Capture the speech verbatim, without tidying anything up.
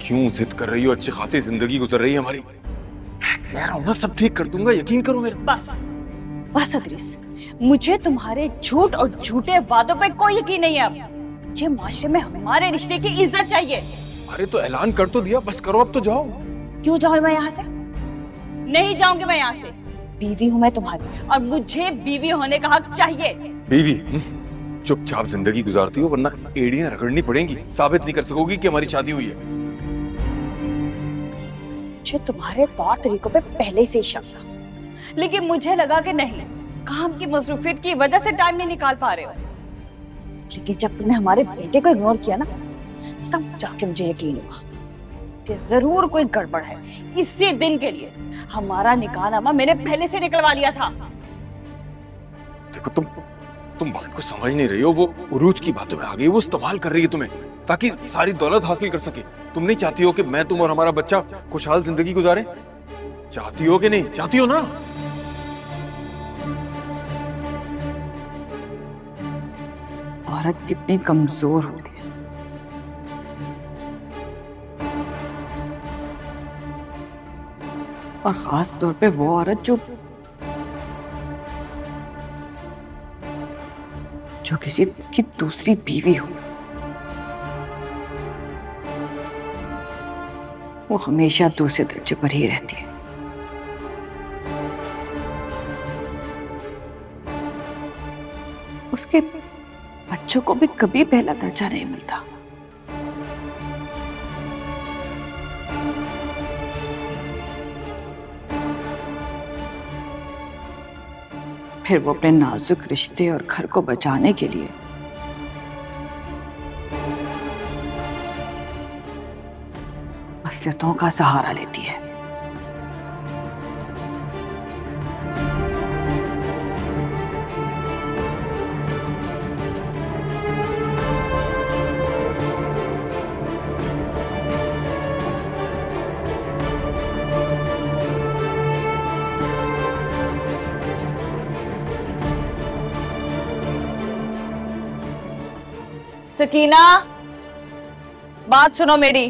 क्यों जिद कर रही हो? अच्छी खासी जिंदगी गुजर रही है हमारी। कह रहा हूं ना सब ठीक कर दूंगा, यकीन करो मेरे। बस बस अदरीस, मुझे तुम्हारे झूठ और झूठे वादों पे कोई यकीन नहीं है। अब मुझे माशरे में हमारे रिश्ते की इज्जत चाहिए। अरे तो ऐलान कर तो दिया, बस करो अब तो जाओ। क्यों जाऊं मैं यहाँ से? नहीं जाऊंगी मैं यहाँ से। बीवी हूँ मैं तुम्हारी और मुझे बीवी होने का हक चाहिए। बीवी? चुपचाप जिंदगी गुजारती हो वरना एड़ियां रगड़नी पड़ेंगी। साबित नहीं कर सकोगी कि हमारी शादी हुई है। मुझे तुम्हारे तौर तरीकों पे पहले से ही शक था, लेकिन मुझे लगा कि नहीं, काम की मसरूफियत की वजह से टाइम नहीं निकाल पा रहे हो। लेकिन जब तुमने हमारे बेटे को इग्नोर किया ना, तब जाके मुझे यकीन हुआ कि जरूर कोई गड़बड़ है। इसी दिन के लिए हमारा निकाहनामा मैंने पहले से निकलवा लिया था। देखो तुम तुम बात को समझ नहीं रही हो। वो उरूज की बातों में आ गई, वो इस्तेमाल कर रही है तुम्हें ताकि सारी दौलत हासिल कर सके। तुम नहीं चाहती हो कि मैं, तुम और हमारा बच्चा खुशहाल जिंदगी गुजारे? चाहती हो कि नहीं? चाहती हो ना? औरत कितनी कमजोर होती है। और खास तौर पे वो औरत जो जो किसी की दूसरी बीवी हो। वो हमेशा दूसरे दर्जे पर ही रहती है। उसके बच्चों को भी कभी पहला दर्जा नहीं मिलता। फिर वो अपने नाजुक रिश्ते और घर को बचाने के लिए मसलहतों का सहारा लेती है। सकीना, बात सुनो मेरी।